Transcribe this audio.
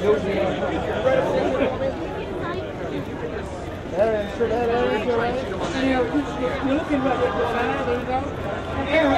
Erin, should that Erin go right? You're looking right there. There you go. Erin,